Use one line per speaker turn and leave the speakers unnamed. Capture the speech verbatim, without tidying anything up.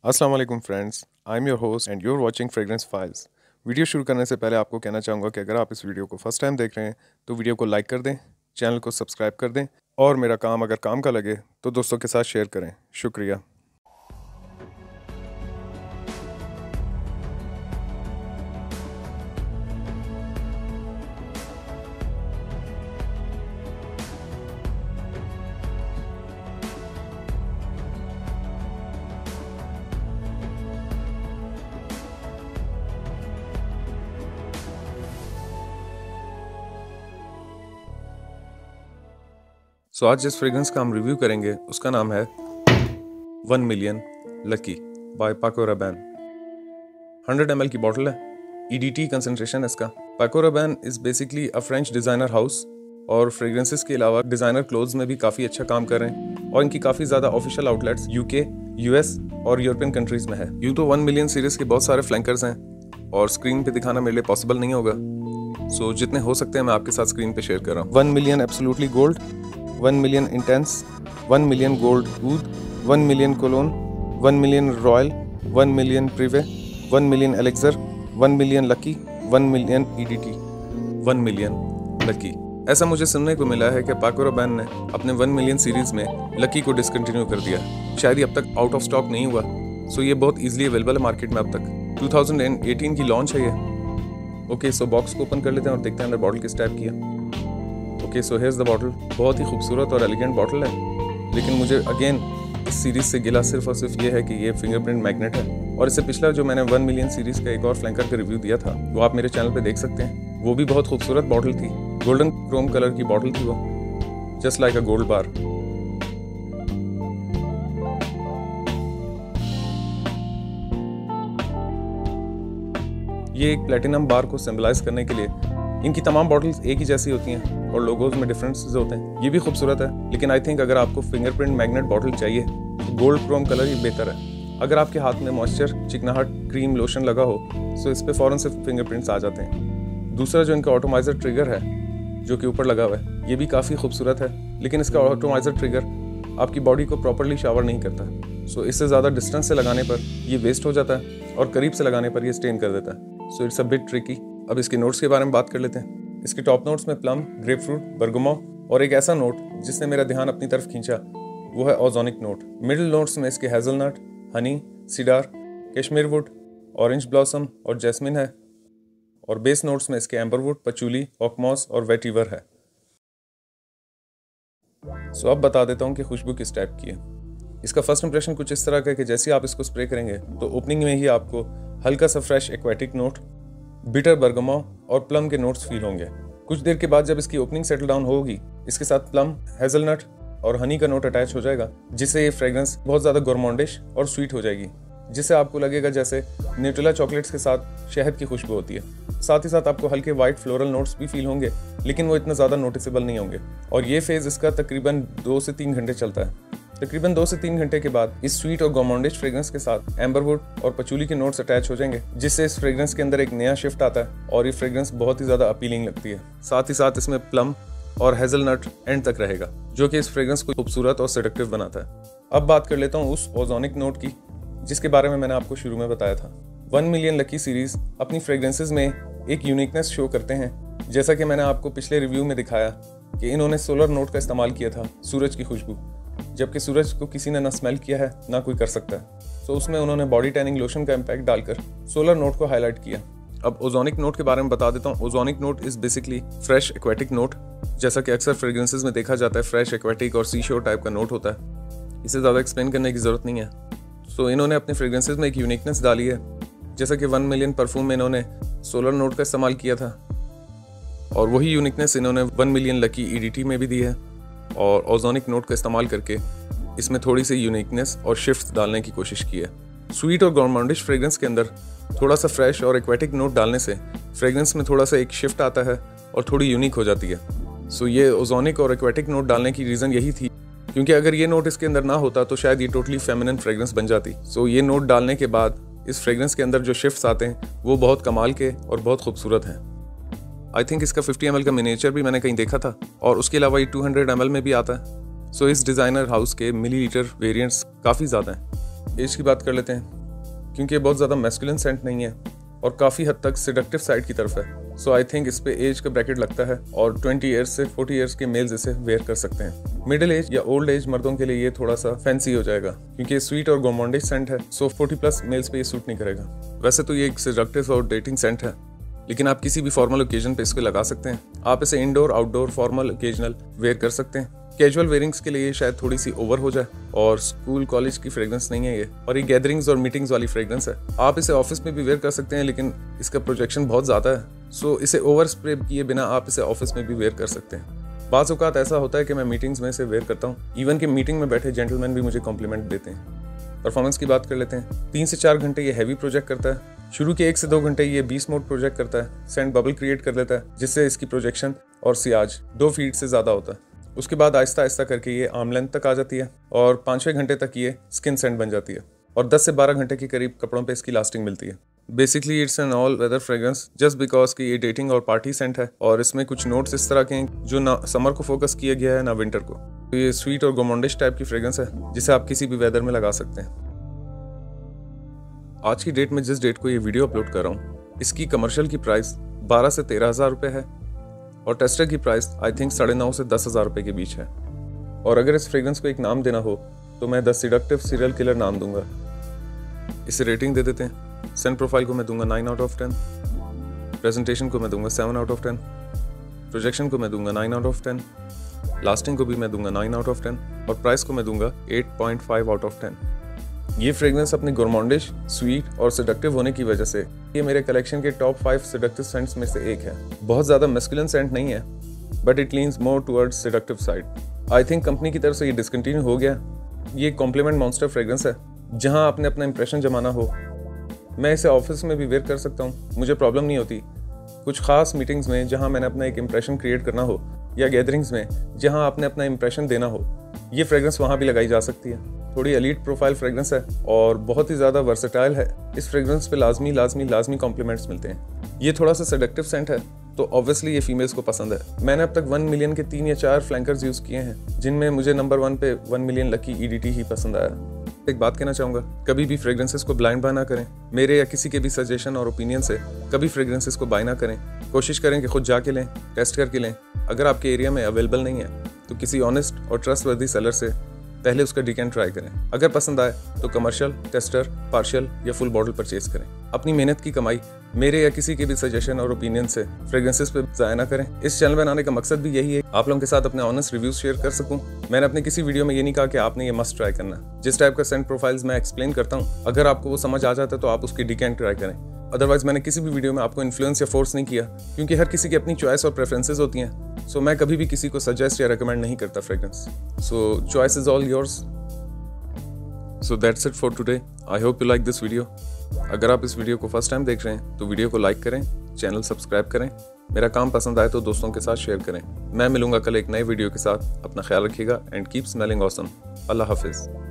अस्सलाम वालेकुम friends, I am your host and you're watching fragrance files. Video शुरू करने से पहले आपको कहना चाहूँगा कि अगर आप इस वीडियो को फर्स्ट टाइम देख रहे हैं तो वीडियो को लाइक कर दें, चैनल को सब्सक्राइब कर दें और मेरा काम अगर काम का लगे तो दोस्तों के साथ शेयर करें। शुक्रिया। सो so, आज जिस फ्रेग्रेंस का हम रिव्यू करेंगे उसका नाम है one million lucky by Paco Rabanne. Hundred M L की बॉटल है, ई डी टी कंसनट्रेशन है इसका। Paco Rabanne is basically a French designer house और फ्रेग्रेंसेस के अलावा डिज़ाइनर क्लोथ्स में भी काफ़ी अच्छा काम कर रहे हैं और इनकी काफ़ी ज़्यादा ऑफिशियल आउटलेट्स यूके, यूएस और यूरोपियन कंट्रीज़ में है। यूँ तो वन मिलियन सीरीज़ के बहुत सारे फ्लैंकर्स हैं और स्क्रीन पे दिखाना मेरे लिए पॉसिबल नहीं होगा, सो so, जितने हो सकते हैं मैं आपके साथ स्क्रीन पे शेयर कर रहा हूँ। One million absolutely gold, one million intense, one million gold oud, one million cologne, one million royal, one million prive, one million elixir, one million lucky, one million EDT, one million lucky. ऐसा मुझे सुनने को मिला है कि पाको Rabanne ने अपने वन मिलियन सीरीज में लकी को डिसकंटिन्यू कर दिया, शायद ये अब तक आउट ऑफ स्टॉक नहीं हुआ, सो ये बहुत ईजिली अवेलेबल है मार्केट में अब तक। टू थाउजेंड एटीन की लॉन्च है ये। ओके, सो बॉक्स को ओपन कर लेते हैं और देखते हैं अंदर बॉटल किस टाइप की है। Okay, so here's the bottle. बहुत ही खूबसूरत और एलिगेंट बॉटल है, लेकिन मुझे अगेन इस सीरीज से गिला सिर्फ और सिर्फ ये है कि ये फिंगरप्रिंट मैग्नेट है। और इससे पिछला जो मैंने वन मिलियन सीरीज का एक और फ्लैंकर का रिव्यू दिया था वो आप मेरे चैनल पे देख सकते हैं, वो भी बहुत खूबसूरत बॉटल थी। गोल्डन क्रोम कलर की बॉटल थी वो, just like a gold bar. ये एक प्लेटिनम बार को सिंबलाइज करने के लिए इनकी तमाम बॉटल्स एक ही जैसी होती हैं और लोगोज में डिफरेंसेस होते हैं। ये भी खूबसूरत है, लेकिन आई थिंक अगर आपको फिंगरप्रिंट मैग्नेट बॉटल चाहिए तो गोल्ड क्रोम कलर ही बेहतर है। अगर आपके हाथ में मॉइस्चर, चिकनाहट, क्रीम, लोशन लगा हो तो इस पर फ़ौरन से फिंगरप्रिंट्स आ जाते हैं। दूसरा जो इनका ऑटोमाइजर ट्रिगर है जो कि ऊपर लगा हुआ है, ये भी काफ़ी खूबसूरत है, लेकिन इसका ऑटोमाइजर ट्रिगर आपकी बॉडी को प्रॉपरली शावर नहीं करता, सो इससे ज़्यादा डिस्टेंस से लगाने पर ये वेस्ट हो जाता है और करीब से लगाने पर ये स्टेन कर देता है, so it's a bit tricky. अब इसके नोट्स के बारे में बात कर लेते हैं। इसके टॉप नोट्स में प्लम, ग्रेपफ्रूट, बर्गमो और एक ऐसा नोट जिसने मेरा ध्यान अपनी तरफ खींचा वो है ओजोनिक नोट। मिडिल नोट्स में इसके hazelnut, honey, cedar, cashmere wood, orange blossom और जैस्मिन है और बेस नोट्स में इसके एम्बरवुड, पचूली, ऑकमॉस और वेटिवर है। सो अब बता देता हूँ कि खुशबू किस टाइप की है। इसका फर्स्ट इंप्रेशन कुछ इस तरह का है कि जैसे आप इसको स्प्रे करेंगे तो ओपनिंग में ही आपको हल्का सा fresh aquatic note, bitter bergamot और प्लम के नोट्स फील होंगे। कुछ देर के बाद जब इसकी ओपनिंग सेटल डाउन होगी, इसके साथ प्लम, हेजलनट और हनी का नोट अटैच हो जाएगा, जिससे ये फ्रेग्रेंस बहुत ज़्यादा गोरमोंडिश और स्वीट हो जाएगी, जिससे आपको लगेगा जैसे न्यूट्रेला चॉकलेट्स के साथ शहद की खुशबू होती है। साथ ही साथ आपको हल्के वाइट फ्लोरल नोट्स भी फील होंगे, लेकिन वो इतना ज़्यादा नोटिसेबल नहीं होंगे। और ये फेज़ इसका तकरीबन दो से तीन घंटे चलता है। तकरीबन दो से तीन घंटे के बाद इस स्वीट और गोरमोंडिश फ्रेग्रेंस के साथ एम्बरवुड और पचूली के नोट्स अटैच हो जाएंगे, जिससे इस फ्रेग्रेंस के अंदर एक नया शिफ्ट आता है और ये फ्रेग्रेंस बहुत ही ज़्यादा अपीलिंग लगती है। साथ ही साथ इसमें प्लम और हेजलनट एंड तक रहेगा, जो कि इस फ्रेग्रेंस को खूबसूरत और सेडक्टिव बनाता है। अब बात कर लेता हूँ उस ओजोनिक नोट की जिसके बारे में मैंने आपको शुरू में बताया था। वन मिलियन लकी सीरीज अपनी फ्रेग्रेंसेज में एक यूनिकनेस शो करते हैं, जैसा कि मैंने आपको पिछले रिव्यू में दिखाया कि इन्होंने सोलर नोट का इस्तेमाल किया था, सूरज की खुशबू, जबकि सूरज को किसी ने ना स्मेल किया है ना कोई कर सकता है। तो उसमें उन्होंने बॉडी टैनिंग लोशन का इम्पैक्ट डालकर सोलर नोट को हाईलाइट किया। अब ओजोनिक नोट के बारे में बता देता हूँ। Ozonic note is basically fresh aquatic note, जैसा कि अक्सर फ्रेग्रेंसेज में देखा जाता है फ्रेश एक्वेटिक और सी शोर टाइप का नोट होता है। इसे ज़्यादा एक्सप्लेन करने की ज़रूरत नहीं है। सो इन्होंने अपने फ्रेग्रेंसेज में एक यूनिकनेस डाली है, जैसा कि वन मिलियन परफ्यूम में इन्होंने सोलर नोट का इस्तेमाल किया था और वही यूनिकनेस इन्होंने वन मिलियन लकी ईडीटी में भी दी है और ओजोनिक नोट का इस्तेमाल करके इसमें थोड़ी सी यूनिकनेस और शिफ्ट डालने की कोशिश की है। स्वीट और गोरमोंडिश फ्रेग्रेंस के अंदर थोड़ा सा फ्रेश और एक्वेटिक नोट डालने से फ्रेग्रेंस में थोड़ा सा एक शिफ्ट आता है और थोड़ी यूनिक हो जाती है। सो ये ओजोनिक और एक्वेटिक नोट डालने की रीज़न यही थी, क्योंकि अगर ये नोट इसके अंदर ना होता तो शायद ये टोटली फेमिनिन फ्रेग्रेंस बन जाती। सो ये नोट डालने के बाद इस फ्रेग्रेंस के अंदर जो शिफ्ट्स आते हैं वो बहुत कमाल के और बहुत खूबसूरत हैं। आई थिंक इसका फिफ्टी एम एल का मिनिएचर भी मैंने कहीं देखा था और उसके अलावा ये टू हंड्रेड एम एल में भी आता है। सो इस डिज़ाइनर हाउस के मिलीलीटर वेरिएंट्स काफ़ी ज़्यादा हैं। एज की बात कर लेते हैं, क्योंकि ये बहुत ज़्यादा मैस्कुलिन सेंट नहीं है और काफ़ी हद तक सेडक्टिव साइड की तरफ है। सो आई थिंक इस पे एज का ब्रैकेट लगता है और ट्वेंटी ईयर्स से फोर्टी ईयर्स के मेल्स इसे वेयर कर सकते हैं। मिडिल एज या ओल्ड एज मर्दों के लिए ये थोड़ा सा फैंसी हो जाएगा, क्योंकि ये स्वीट और गोमोंडिश सेंट है। सो फोर्टी प्लस मेल्स पे ये सूट नहीं करेगा। वैसे तो ये एक सेडक्टिव और डेटिंग सेंट है, लेकिन आप किसी भी फॉर्मल ओकेजन पे इसको लगा सकते हैं। आप इसे indoor, outdoor, formal, occasional wear कर सकते हैं। कैजुअल वेयरिंग्स के लिए ये शायद थोड़ी सी ओवर हो जाए, और स्कूल कॉलेज की फ्रेग्रेंस नहीं है ये, और ये गैदरिंग्स और मीटिंग्स वाली फ्रेग्रेंस है। आप इसे ऑफिस में भी वेयर कर सकते हैं, लेकिन इसका प्रोजेक्शन बहुत ज़्यादा है। सो इसे ओवर स्प्रे किए बिना आप इसे ऑफिस में भी वेयर कर सकते हैं। बाज़ औक़ात ऐसा होता है कि मैं मीटिंग्स में इसे वेयर करता हूँ, इवन कि मीटिंग में बैठे जेंटलमैन भी मुझे कॉम्प्लीमेंट देते हैं। परफॉर्मेंस की बात कर लेते हैं। तीन से चार घंटे ये हैवी प्रोजेक्ट करता है। शुरू के एक से दो घंटे ये बीस मोड प्रोजेक्ट करता है, सेंट बबल क्रिएट कर लेता है, जिससे इसकी प्रोजेक्शन और सियाज दो फीट से ज़्यादा होता है। उसके बाद आहिस्ता आहिस्ता करके ये आर्म लेंथ तक आ जाती है और पाँच छः घंटे तक ये स्किन सेंट बन जाती है, और दस से बारह घंटे के करीब कपड़ों पे इसकी लास्टिंग मिलती है। Basically it's an all weather fragrance, just because कि ये डेटिंग और पार्टी सेंट है, और इसमें कुछ नोट्स इस तरह के हैं जो ना समर को फोकस किया गया है ना विंटर को। तो ये स्वीट और गोमोंडिश टाइप की फ्रेग्रेंस है, जिसे आप किसी भी वेदर में लगा सकते हैं। आज की डेट में जिस डेट को ये वीडियो अपलोड कर रहा हूँ, इसकी कमर्शियल की प्राइस बारह से तेरह हज़ार रुपये है, और टेस्टर की प्राइस आई थिंक साढ़े नौ से दस हज़ार रुपये के बीच है। और अगर इस फ्रेग्रेंस को एक नाम देना हो तो मैं द सीडक्टिव सीरियल किलर नाम दूंगा। इसे रेटिंग दे देते हैं। सेंट प्रोफाइल को मैं दूंगा nine out of ten, presentation को मैं दूंगा seven out of ten, projection को मैं दूंगा nine out of ten, lasting को भी मैं दूंगा नाइन आउट ऑफ टेन, और प्राइस को मैं दूंगा eight point five out of ten. ये फ्रेग्रेंस अपनी गोरमोंडिश, स्वीट और सेडक्टिव होने की वजह से ये मेरे कलेक्शन के टॉप फाइव सेडक्टिव सेंट्स में से एक है। बहुत ज़्यादा मैस्कुलिन सेंट नहीं है, but it leans more towards seductive side. I think company की तरफ से ये डिसकंटिन्यू हो गया। ये कॉम्प्लीमेंट मॉन्स्टर फ्रेग्रेंस है। जहाँ आपने अपना इंप्रेशन जमाना हो, मैं इसे ऑफिस में भी वेयर कर सकता हूँ, मुझे प्रॉब्लम नहीं होती। कुछ खास मीटिंग्स में जहाँ मैंने अपना एक इंप्रेशन क्रिएट करना हो, या गैदरिंग्स में जहाँ आपने अपना इंप्रेशन देना हो, ये फ्रेग्रेंस वहाँ भी लगाई जा सकती है। थोड़ी एलीट प्रोफाइल फ्रेग्रेंस है और बहुत ही ज़्यादा वर्सेटाइल है। इस फ्रेग्रेंस पे लाजमी लाजमी लाजमी कॉम्प्लीमेंट्स मिलते हैं। ये थोड़ा सा सेडक्टिव सेंट है, तो ऑब्वियसली ये फीमेल्स को पसंद है। मैंने अब तक वन मिलियन के तीन या चार फ्लैंकर्स यूज़ किए हैं, जिनमें मुझे नंबर वन पे वन मिलियन लकी ईडीटी ही पसंद आया। एक बात कहना चाहूँगा, कभी भी फ्रेग्रेंसेस को ब्लाइंड बाय ना करें। मेरे या किसी के भी सजेशन और ओपिनियन से कभी फ्रेग्रेंसेस को बाय ना करें। कोशिश करें कि खुद जाके लें, टेस्ट करके लें। अगर आपके एरिया में अवेलेबल नहीं है तो किसी ऑनेस्ट और ट्रस्टवर्दी सेलर से पहले उसका डिकैंट ट्राई करें। अगर पसंद आए तो कमर्शियल, टेस्टर, पार्शियल या फुल बॉटल परचेज करें। अपनी मेहनत की कमाई मेरे या किसी के भी सजेशन और ओपिनियन से फ्रेग्रेंसेस पे ज़ाया ना करें। इस चैनल बनाने का मकसद भी यही है, आप लोगों के साथ अपने ऑनेस्ट रिव्यूज शेयर कर सकूं। मैंने अपने किसी वीडियो में ये नहीं कहा कि आपने ये मस्ट ट्राई करना। जिस टाइप का सेंट प्रोफाइल्स मैं एक्सप्लेन करता हूँ, अगर आपको वो समझ आ जाता है तो आप उसकी डिकैंट ट्राई करें। अदरवाइज मैंने किसी भी वीडियो में आपको इन्फ्लुएंस या फोर्स नहीं किया, क्योंकि हर किसी की अपनी चॉइस और प्रेफरेंसेस होती हैं। सो मैं कभी भी किसी को सजेस्ट या रिकमेंड नहीं करता fragrance. So choice is all yours. So that's it for today. I hope you like this video. अगर आप इस वीडियो को फर्स्ट टाइम देख रहे हैं तो वीडियो को लाइक करें, चैनल सब्सक्राइब करें। मेरा काम पसंद आए तो दोस्तों के साथ शेयर करें। मैं मिलूंगा कल एक नए वीडियो के साथ। अपना ख्याल रखिएगा एंड कीप स्मेलिंग ऑसम। अल्लाह हाफिज़।